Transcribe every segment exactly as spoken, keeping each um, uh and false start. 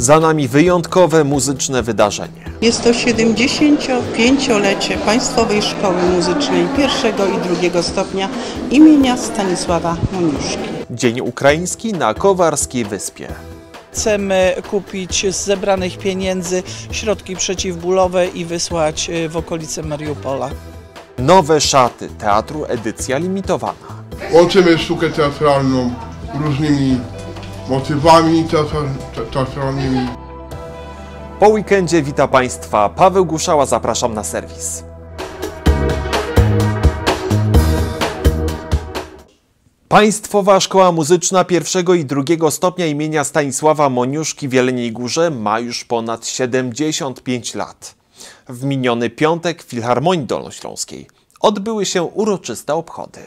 Za nami wyjątkowe muzyczne wydarzenie. Jest to siedemdziesięciopięciolecie Państwowej Szkoły Muzycznej pierwszego i drugiego stopnia imienia Stanisława Moniuszki. Dzień Ukraiński na Kowarskiej Wyspie. Chcemy kupić z zebranych pieniędzy środki przeciwbólowe i wysłać w okolice Mariupola. Nowe szaty teatru, edycja limitowana. Łączymy sztukę teatralną różnymi motywami teatralnymi. Po weekendzie wita Państwa Paweł Guszała, zapraszam na serwis. Państwowa Szkoła Muzyczna pierwszego i drugiego stopnia imienia Stanisława Moniuszki w Jeleniej Górze ma już ponad siedemdziesiąt pięć lat. W miniony piątek w Filharmonii Dolnośląskiej odbyły się uroczyste obchody.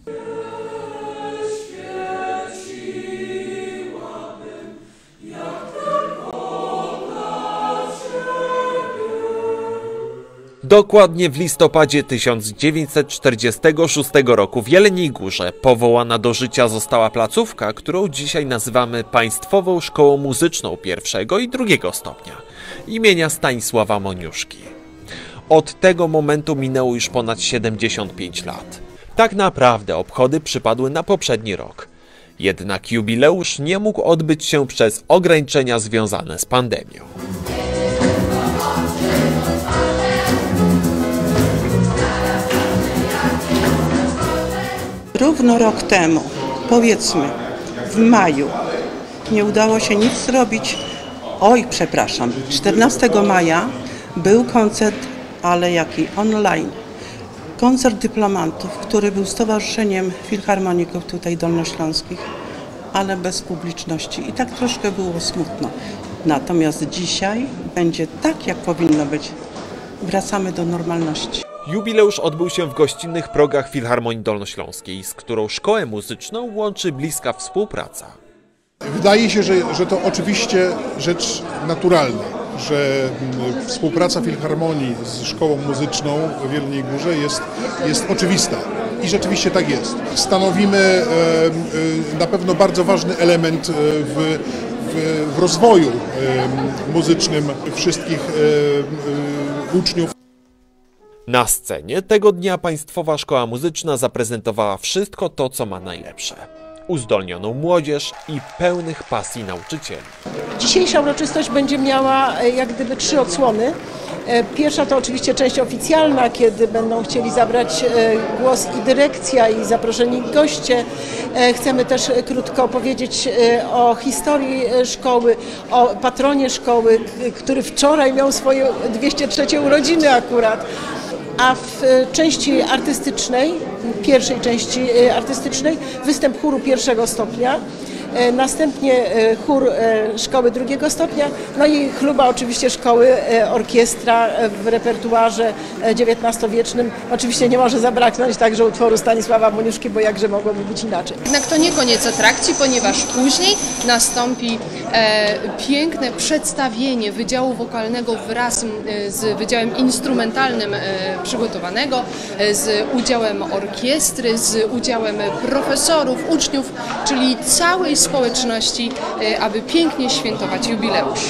Dokładnie w listopadzie tysiąc dziewięćset czterdziestego szóstego roku w Jeleniej Górze powołana do życia została placówka, którą dzisiaj nazywamy Państwową Szkołą Muzyczną pierwszego i drugiego stopnia imienia Stanisława Moniuszki. Od tego momentu minęło już ponad siedemdziesiąt pięć lat. Tak naprawdę obchody przypadły na poprzedni rok. Jednak jubileusz nie mógł odbyć się przez ograniczenia związane z pandemią. Równo rok temu, powiedzmy w maju, nie udało się nic zrobić. Oj, przepraszam, czternastego maja był koncert, ale jaki? Online. Koncert dyplomantów, który był stowarzyszeniem filharmoników tutaj dolnośląskich, ale bez publiczności. I tak troszkę było smutno. Natomiast dzisiaj będzie tak, jak powinno być. Wracamy do normalności. Jubileusz odbył się w gościnnych progach Filharmonii Dolnośląskiej, z którą szkołę muzyczną łączy bliska współpraca. Wydaje się, że, że to oczywiście rzecz naturalna, że współpraca Filharmonii z szkołą muzyczną w Jeleniej Górze jest, jest oczywista. I rzeczywiście tak jest. Stanowimy e, e, na pewno bardzo ważny element w, w, w rozwoju e, muzycznym wszystkich e, e, uczniów. Na scenie tego dnia Państwowa Szkoła Muzyczna zaprezentowała wszystko to, co ma najlepsze. Uzdolnioną młodzież i pełnych pasji nauczycieli. Dzisiejsza uroczystość będzie miała jak gdyby trzy odsłony. Pierwsza to oczywiście część oficjalna, kiedy będą chcieli zabrać głos i dyrekcja, i zaproszeni goście. Chcemy też krótko opowiedzieć o historii szkoły, o patronie szkoły, który wczoraj miał swoje dwieście trzecie urodziny akurat. A w części artystycznej, pierwszej części artystycznej, występ chóru pierwszego stopnia, następnie chór szkoły drugiego stopnia, no i chluba oczywiście szkoły, orkiestra w repertuarze dziewiętnastowiecznym. Oczywiście nie może zabraknąć także utworu Stanisława Moniuszki, bo jakże mogłoby być inaczej. Jednak to nie koniec atrakcji, ponieważ później nastąpi e, piękne przedstawienie Wydziału Wokalnego wraz e, z Wydziałem Instrumentalnym e, przygotowanego, e, z udziałem orkiestry, z udziałem profesorów, uczniów, czyli całej społeczności, aby pięknie świętować jubileusz.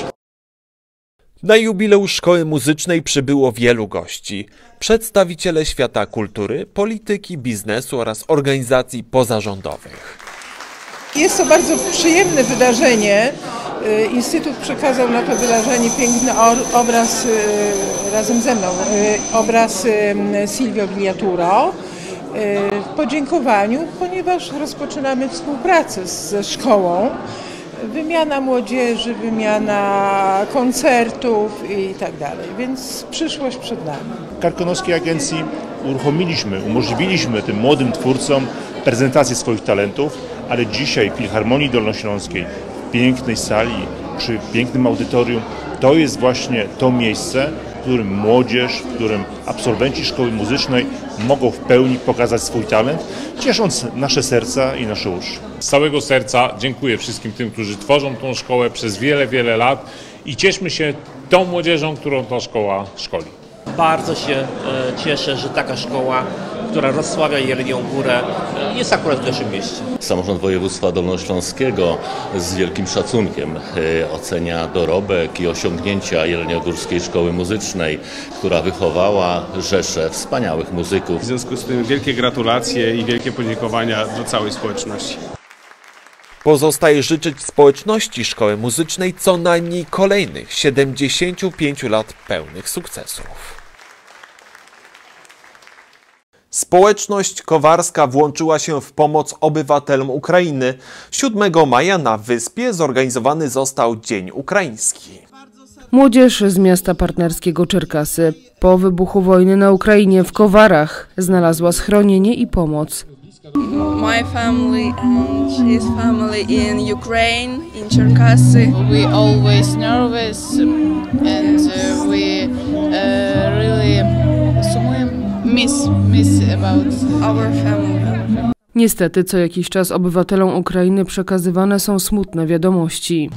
Na jubileusz Szkoły Muzycznej przybyło wielu gości. Przedstawiciele świata kultury, polityki, biznesu oraz organizacji pozarządowych. Jest to bardzo przyjemne wydarzenie. Instytut przekazał na to wydarzenie piękny obraz razem ze mną, obraz Silvio Vigliaturo. W podziękowaniu, ponieważ rozpoczynamy współpracę ze szkołą, wymiana młodzieży, wymiana koncertów i tak dalej, więc przyszłość przed nami. W Karkonoskiej Agencji uruchomiliśmy, umożliwiliśmy tym młodym twórcom prezentację swoich talentów, ale dzisiaj w Filharmonii Dolnośląskiej, w pięknej sali, przy pięknym audytorium, to jest właśnie to miejsce, w którym młodzież, w którym absolwenci szkoły muzycznej mogą w pełni pokazać swój talent, ciesząc nasze serca i nasze uszy. Z całego serca dziękuję wszystkim tym, którzy tworzą tą szkołę przez wiele, wiele lat i cieszmy się tą młodzieżą, którą ta szkoła szkoli. Bardzo się cieszę, że taka szkoła, która rozsławia Jelenią Górę, jest akurat w naszym mieście. Samorząd Województwa Dolnośląskiego z wielkim szacunkiem ocenia dorobek i osiągnięcia Jeleniogórskiej Szkoły Muzycznej, która wychowała rzeszę wspaniałych muzyków. W związku z tym wielkie gratulacje i wielkie podziękowania dla całej społeczności. Pozostaje życzyć społeczności Szkoły Muzycznej co najmniej kolejnych siedemdziesięciu pięciu lat pełnych sukcesów. Społeczność kowarska włączyła się w pomoc obywatelom Ukrainy. siódmego maja na wyspie zorganizowany został Dzień Ukraiński. Młodzież z miasta partnerskiego Czerkasy po wybuchu wojny na Ukrainie w Kowarach znalazła schronienie i pomoc. My family and his family in Ukraine, in Cherkasy. We always nervous and uh, we uh, really miss miss about our family. Niestety co jakiś czas obywatelom Ukrainy przekazywane są smutne wiadomości.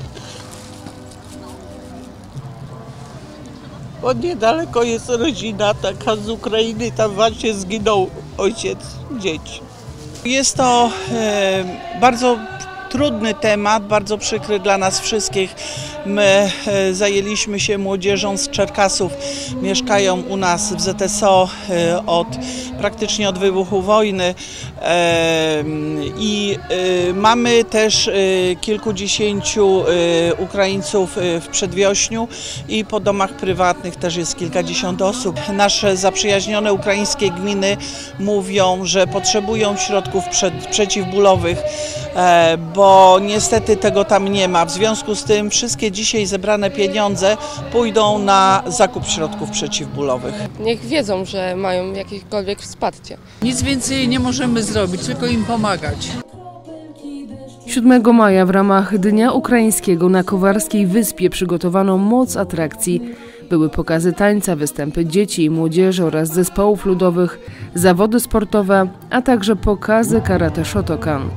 Bo niedaleko jest rodzina taka z Ukrainy, tam właśnie zginął ojciec dzieci. Jest to e, bardzo trudny temat, bardzo przykry dla nas wszystkich. My e, zajęliśmy się młodzieżą z Czerkasów. Mieszkają u nas w Z S O e, od praktycznie od wybuchu wojny e, i e, mamy też e, kilkudziesięciu e, Ukraińców e, w Przedwiośniu i po domach prywatnych też jest kilkadziesiąt osób. Nasze zaprzyjaźnione ukraińskie gminy mówią, że potrzebują środków przed, przeciwbólowych, e, bo niestety tego tam nie ma. W związku z tym wszystkie dzisiaj zebrane pieniądze pójdą na zakup środków przeciwbólowych. Niech wiedzą, że mają jakiekolwiek wsparcie. Nic więcej nie możemy zrobić, tylko im pomagać. siódmego maja w ramach Dnia Ukraińskiego na Kowarskiej Wyspie przygotowano moc atrakcji. Były pokazy tańca, występy dzieci i młodzieży oraz zespołów ludowych, zawody sportowe, a także pokazy karate Shotokan.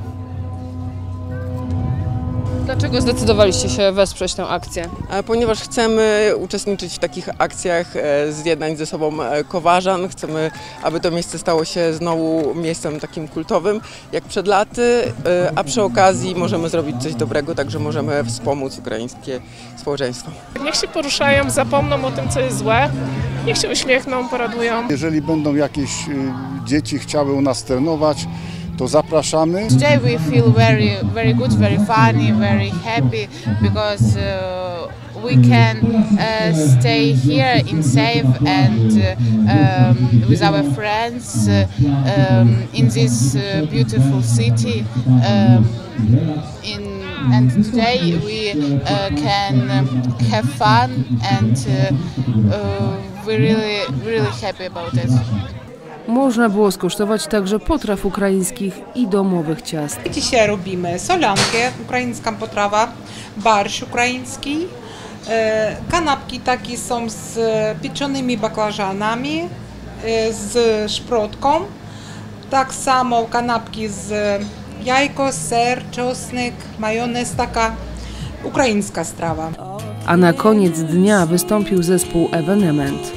Dlaczego zdecydowaliście się wesprzeć tę akcję? Ponieważ chcemy uczestniczyć w takich akcjach zjednań ze sobą Kowarzan. Chcemy, aby to miejsce stało się znowu miejscem takim kultowym jak przed laty, a przy okazji możemy zrobić coś dobrego, także możemy wspomóc ukraińskie społeczeństwo. Niech się poruszają, zapomną o tym, co jest złe, niech się uśmiechną, poradują. Jeżeli będą jakieś dzieci chciały u nas trenować, to zapraszamy. Today we feel very very good, very funny, very happy because uh, we can uh, stay here in safe and uh, um, with our friends uh, um, in this uh, beautiful city. Um, in and today we uh, can have fun and uh, uh, we're really really happy about it. Można było skosztować także potraw ukraińskich i domowych ciast. Dzisiaj robimy solankę, ukraińska potrawa, barsz ukraiński, kanapki takie są z pieczonymi baklażanami, z szprotką, tak samo kanapki z jajko, ser, czosnek, majonez, taka ukraińska strawa. A na koniec dnia wystąpił zespół Evenement.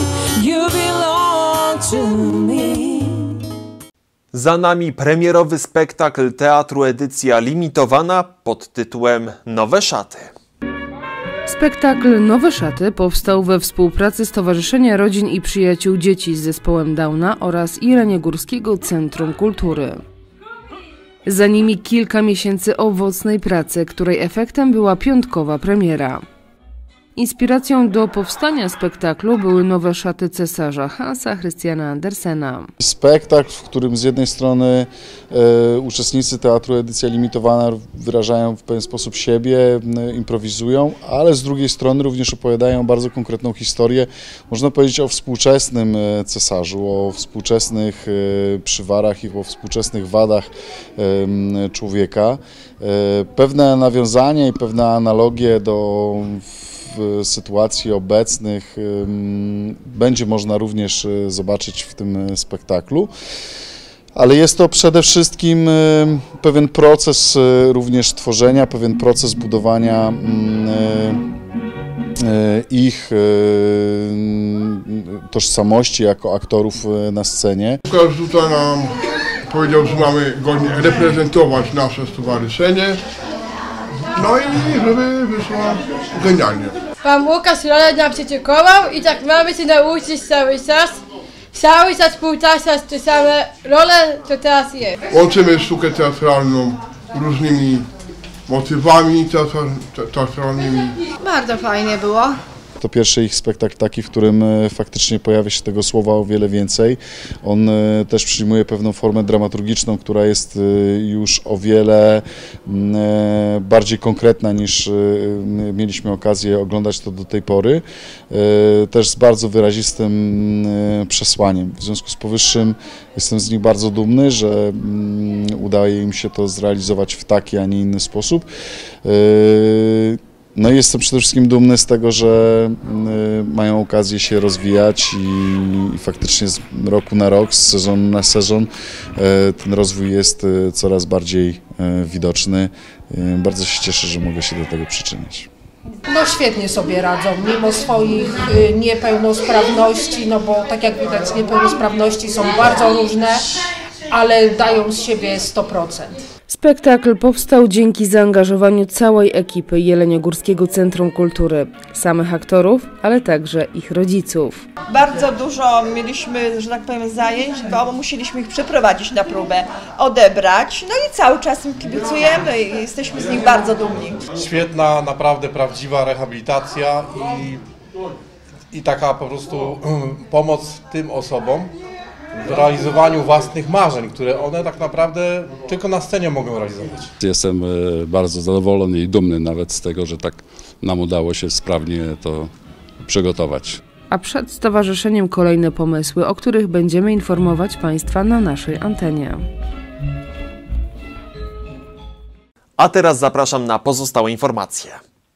Za nami premierowy spektakl teatru edycja limitowana pod tytułem Nowe Szaty. Spektakl Nowe Szaty powstał we współpracy Stowarzyszenia Rodzin i Przyjaciół Dzieci z Zespołem Downa oraz Jeleniogórskiego Centrum Kultury. Za nimi kilka miesięcy owocnej pracy, której efektem była piątkowa premiera. Inspiracją do powstania spektaklu były nowe szaty cesarza Hansa Christiana Andersena. Spektakl, w którym z jednej strony e, uczestnicy teatru edycja limitowana wyrażają w pewien sposób siebie, e, improwizują, ale z drugiej strony również opowiadają bardzo konkretną historię, można powiedzieć o współczesnym cesarzu, o współczesnych e, przywarach i o współczesnych wadach e, człowieka. E, pewne nawiązania i pewne analogie do w sytuacji obecnych będzie można również zobaczyć w tym spektaklu, ale jest to przede wszystkim pewien proces również tworzenia, pewien proces budowania ich tożsamości jako aktorów na scenie. Łukasz tutaj nam powiedział, że mamy godnie reprezentować nasze stowarzyszenie, no i żeby wyszło genialnie. Pan Łukasz rolę nam przyczykował i tak mamy się nauczyć cały czas, cały czas powtarzać te same role, co teraz jest. Łączymy sztukę teatralną różnymi motywami teatralnymi. Bardzo fajnie było. To pierwszy ich spektakl taki, w którym faktycznie pojawia się tego słowa o wiele więcej. On też przyjmuje pewną formę dramaturgiczną, która jest już o wiele bardziej konkretna niż mieliśmy okazję oglądać to do tej pory. Też z bardzo wyrazistym przesłaniem. W związku z powyższym jestem z nich bardzo dumny, że udaje im się to zrealizować w taki, a nie inny sposób. No i jestem przede wszystkim dumny z tego, że mają okazję się rozwijać i, i faktycznie z roku na rok, z sezonu na sezon ten rozwój jest coraz bardziej widoczny. Bardzo się cieszę, że mogę się do tego przyczynić. No świetnie sobie radzą, mimo swoich niepełnosprawności, no bo tak jak widać niepełnosprawności są bardzo różne, ale dają z siebie sto procent. Spektakl powstał dzięki zaangażowaniu całej ekipy Jeleniogórskiego Centrum Kultury, samych aktorów, ale także ich rodziców. Bardzo dużo mieliśmy, że tak powiem, zajęć, bo musieliśmy ich przeprowadzić na próbę, odebrać, no i cały czas im kibicujemy i jesteśmy z nich bardzo dumni. Świetna, naprawdę prawdziwa rehabilitacja i, i taka po prostu pomoc tym osobom w realizowaniu własnych marzeń, które one tak naprawdę tylko na scenie mogą realizować. Jestem bardzo zadowolony i dumny nawet z tego, że tak nam udało się sprawnie to przygotować. A przed stowarzyszeniem kolejne pomysły, o których będziemy informować Państwa na naszej antenie. A teraz zapraszam na pozostałe informacje.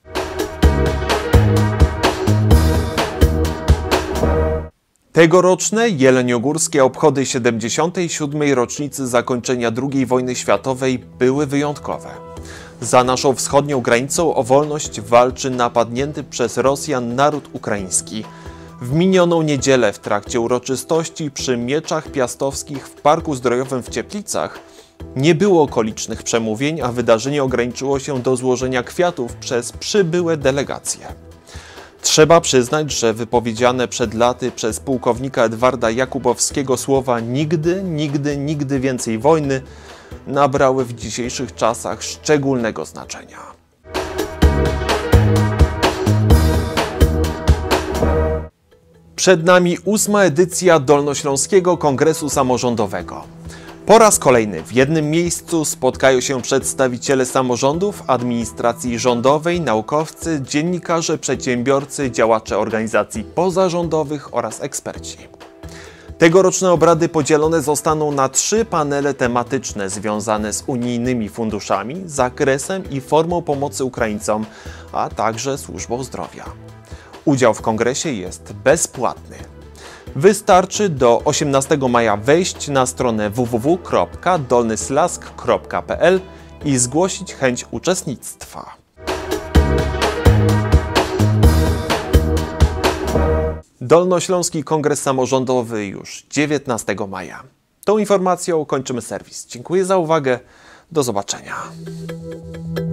Tegoroczne jeleniogórskie obchody siedemdziesiątej siódmej rocznicy zakończenia drugiej wojny światowej były wyjątkowe. Za naszą wschodnią granicą o wolność walczy napadnięty przez Rosjan naród ukraiński. W minioną niedzielę w trakcie uroczystości przy Mieczach Piastowskich w Parku Zdrojowym w Cieplicach nie było okolicznych przemówień, a wydarzenie ograniczyło się do złożenia kwiatów przez przybyłe delegacje. Trzeba przyznać, że wypowiedziane przed laty przez pułkownika Edwarda Jakubowskiego słowa nigdy, nigdy, nigdy więcej wojny nabrały w dzisiejszych czasach szczególnego znaczenia. Przed nami ósma edycja Dolnośląskiego Kongresu Samorządowego. Po raz kolejny w jednym miejscu spotkają się przedstawiciele samorządów, administracji rządowej, naukowcy, dziennikarze, przedsiębiorcy, działacze organizacji pozarządowych oraz eksperci. Tegoroczne obrady podzielone zostaną na trzy panele tematyczne związane z unijnymi funduszami, zakresem i formą pomocy Ukraińcom, a także służbą zdrowia. Udział w kongresie jest bezpłatny. Wystarczy do osiemnastego maja wejść na stronę w w w kropka dolnyslask kropka p l i zgłosić chęć uczestnictwa. Dolnośląski Kongres Samorządowy już dziewiętnastego maja. Tą informacją kończymy serwis. Dziękuję za uwagę. Do zobaczenia.